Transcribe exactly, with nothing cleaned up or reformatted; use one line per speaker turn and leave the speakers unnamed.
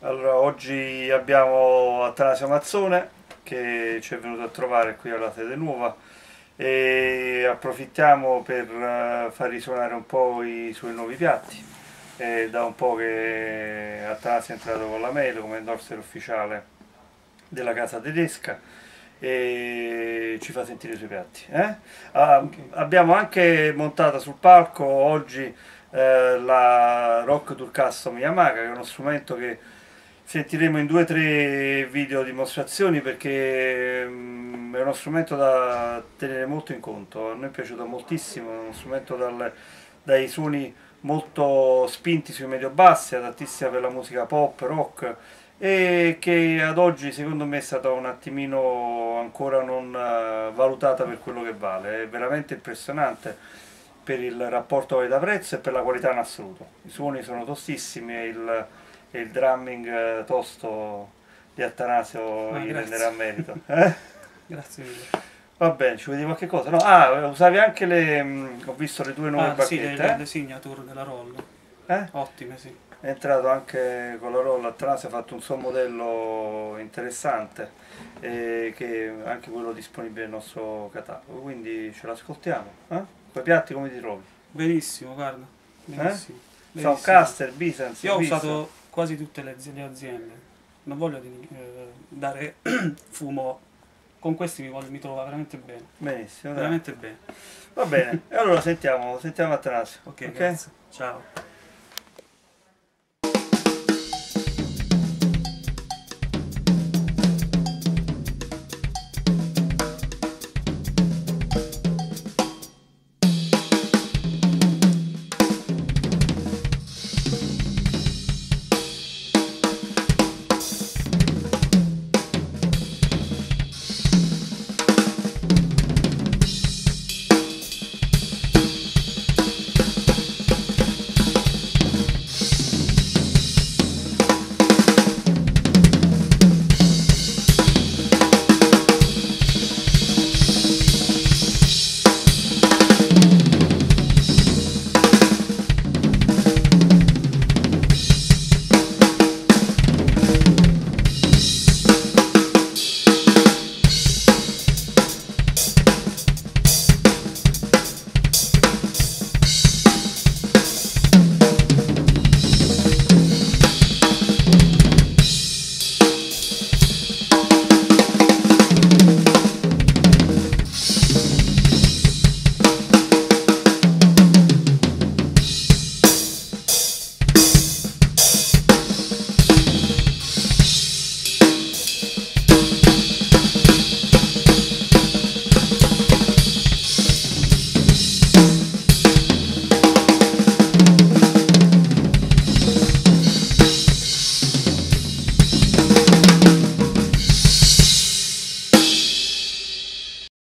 Allora, oggi abbiamo Attanasio Mazzone che ci è venuto a trovare qui alla sede nuova e approfittiamo per eh, far risuonare un po' i suoi nuovi piatti. È da un po' che Attanasio è entrato con la mail come endorser ufficiale della casa tedesca e ci fa sentire i suoi piatti. eh? Ah,
Ok.
abbiamo anche montato sul palco oggi eh, la Rock Tour Custom Yamaha, che è uno strumento che sentiremo in due o tre video dimostrazioni perché mm, è uno strumento da tenere molto in conto. A noi è piaciuto moltissimo, è uno strumento dal- dai suoni molto spinti sui medio-bassi, adattissima per la musica pop, rock e che ad oggi secondo me è stata un attimino ancora non eh, valutata per quello che vale. È veramente impressionante per il rapporto qualità-prezzo e per la qualità in assoluto. I suoni sono tostissimi e il, e il drumming eh, tosto di Attanasio
Ah,
gli renderà
grazie.
merito. Eh?
Grazie mille.
Va bene, ci vedi qualche cosa? No, ah, usavi anche le... mm, ho visto le tue nuove
Ah, sì, le, le-
bacchette,
le signature della roll.
eh? Eh?
Ottime, sì.
È entrato anche con la rolla, Attanasio ha fatto un suo modello interessante, eh, che è anche quello disponibile nel nostro catalogo, quindi ce l'ascoltiamo. Eh? Quei piatti come ti trovi?
Benissimo, guarda.
Eh?
Benissimo. Benissimo.
Soundcaster, Bizance,
Io ho
bis.
usato quasi tutte le, le aziende. Non voglio di- eh, dare fumo. Con questi mi, voglio- mi trovo veramente bene.
Benissimo, dai.
Veramente bene.
Va bene, e allora sentiamo, sentiamo Attanasio,
Ok,
ok?
grazie. Ciao.